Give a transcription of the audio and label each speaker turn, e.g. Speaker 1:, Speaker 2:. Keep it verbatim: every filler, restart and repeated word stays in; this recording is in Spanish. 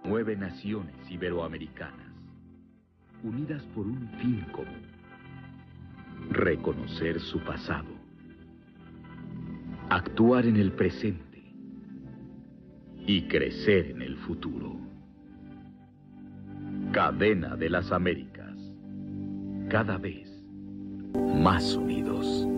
Speaker 1: Nueve naciones iberoamericanas, unidas por un fin común: reconocer su pasado, actuar en el presente y crecer en el futuro. Cadena de las Américas, cada vez más unidos.